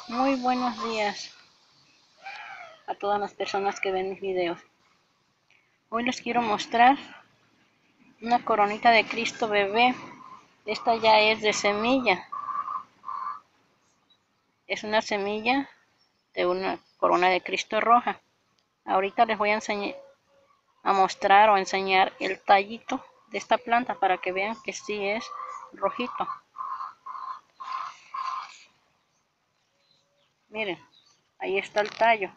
Muy buenos días a todas las personas que ven mis videos. Hoy les quiero mostrar una coronita de Cristo bebé. Esta ya es de semilla. Es una semilla de una corona de Cristo roja. Ahorita les voy a mostrar o enseñar el tallito de esta planta para que vean que sí es rojito. Miren, ahí está el tallo.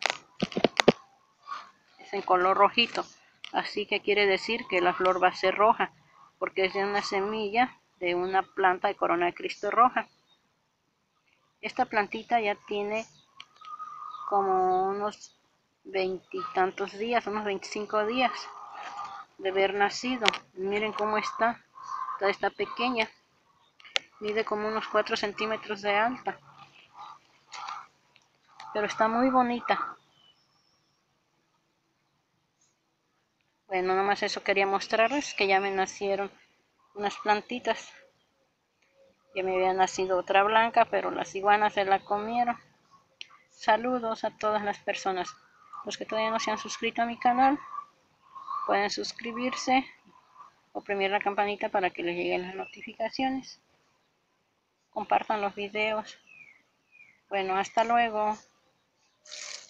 Es en color rojito. Así que quiere decir que la flor va a ser roja, porque es de una semilla de una planta de corona de Cristo roja. Esta plantita ya tiene como unos 20 y tantos días, unos 25 días de haber nacido. Miren cómo está. Todavía está pequeña. Mide como unos 4 centímetros de alta. Pero está muy bonita. Bueno, nomás eso quería mostrarles, que ya me nacieron unas plantitas. Ya me había nacido otra blanca, pero las iguanas se la comieron. Saludos a todas las personas. Los que todavía no se han suscrito a mi canal, pueden suscribirse, oprimir la campanita para que les lleguen las notificaciones. Compartan los videos. Bueno, hasta luego.